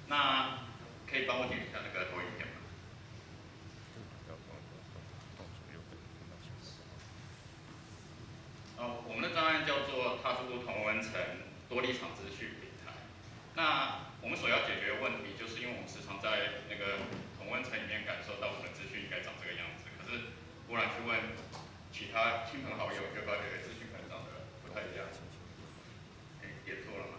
那可以帮我点一下那个投影片吗？我们的专案叫做踏出同温层多立场资讯平台。那我们所要解决的问题，就是因为我们时常在那个同温层里面感受到我们的资讯应该长这个样子，可是忽然去问其他亲朋好友，就发觉资讯可能长得不太一样。点错了吗？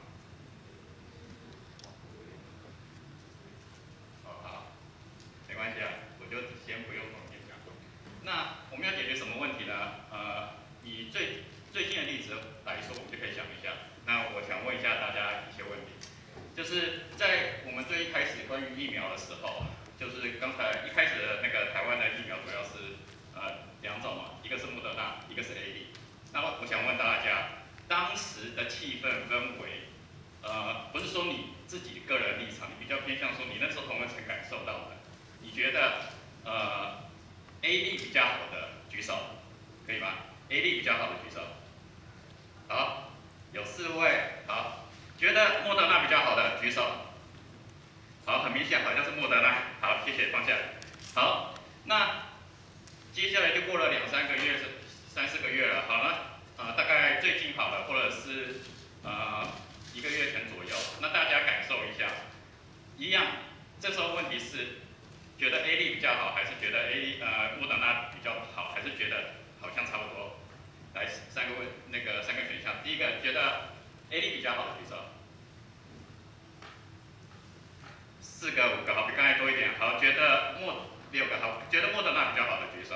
好，没关系啊，我就先不用同面讲。那我们要解决什么问题呢？以最近的例子来说，我们就可以想一下。那我想问一下大家一些问题，就是在我们最一开始关于疫苗的时候，就是刚才一开始的那个台湾的疫苗主要是两种嘛，一个是莫德纳，一个是 AZ。那我想问大家，当时的气氛氛围，不是说你自己个人立场，你比较偏向说你那时候同温层感受到的，你觉得AZ 比较好的举手，可以吗？AZ 比较好的举手。好，有4位。好，觉得莫德纳比较好的举手。好，很明显好像是莫德纳。好，谢谢，放下。好，那接下来就过了2、3个月，3、4个月了。好了，大概最近好了，或者是1个月前左右。那大家感受一下，一样。这时候问题是，觉得 AZ 比较好，还是觉得莫德纳比较好，还是觉得好像差不多？来3个选项，第一个觉得 AZ 比较好的举手。4个、5个，好，比刚才多一点。好，觉得6个，好，觉得莫德纳比较好的举手。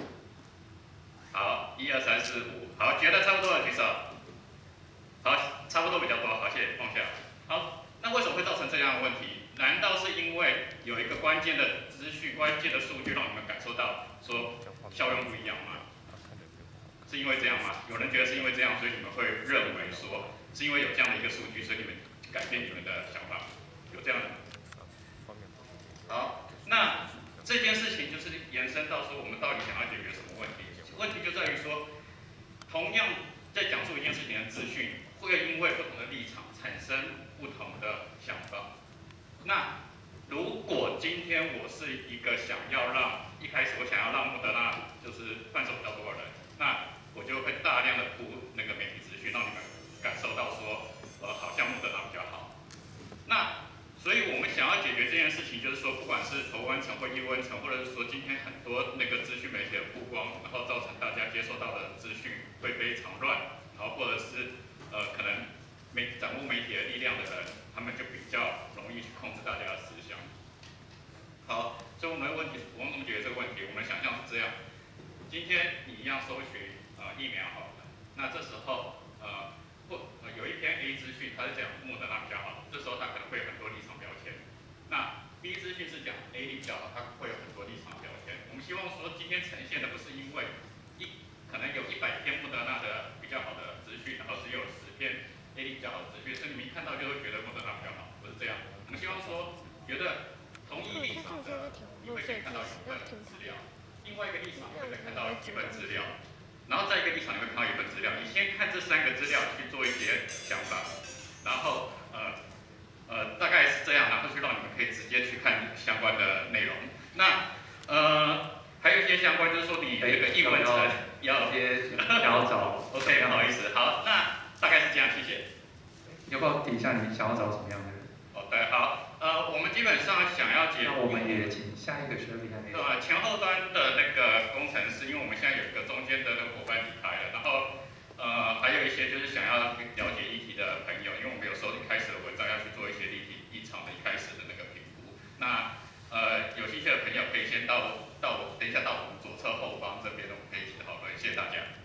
好，1、2、3、4、5，好，觉得差不多的举手。好，差不多比较多，好，谢谢，放下。好，那为什么会造成这样的问题？难道是因为有一个关键的资讯、关键的数据让你们感受到说效用不一样吗？是因为这样吗？有人觉得是因为这样，所以你们会认为说是因为有这样的一个数据，所以你们改变你们的想法，有这样的？好，那这件事情就是延伸到说我们到底想要解决什么问题？问题就在于说，同样在讲述一件事情的资讯，会因为不同的立场产生不同的想法。那如果今天我是一个一开始我想要让莫德纳就是贩售比较多的人，那我就会大量的铺那个媒体资讯，让你们感受到说，好像莫德纳比较好。那所以我们想要解决这件事情，就是说，不管是头温层或腋温层，或者是说今天很多那个资讯媒体的曝光，然后造成大家接受到的资讯会非常乱，然后或者是可能掌握媒体的力量的人，他们就比较容易去控制大家的思想。好，所以我们的问题，我们怎么解决这个问题？我们想象是这样：今天你一样搜寻疫苗好了，那这时候有一篇 A 资讯，它是讲莫德纳比较好，这时候它可能会有很多立场标签。那 B 资讯是讲 AZ 比较好，它会有很多立场标签。我们希望说今天呈现的不是因为可能有100篇莫德纳的比较好的资讯，然后只有10篇 AZ 比较好的资讯，所以你们一看到就会觉得莫德纳比较好，不是这样。我们希望说，觉得同一立场的，你会先看到一份资料，另外一个立场你会再看到一份资料。然后在一个立场你会看到一份资料，你先看这3个资料去做一些想法，然后大概是这样，然后去让你们可以直接去看相关的内容。那还有一些相关，就是说你这个译文层要找 OK， 不好意思，好，那大概是这样，谢谢。 要不要提一下你想要找什么样的人？ 对，好，我们基本上想要解决。 那我们也请下一个学历来。 对吧？前后端的那个工程师，因为我们现在有一个中间的那个伙伴离开了，然后还有一些就是想要了解议题的朋友，因为我们有时候一开始的文章要去做一些立场的一开始的那个评估。那有兴趣的朋友可以先等一下到我们左侧后方这边，我们可以一起讨论。谢谢大家。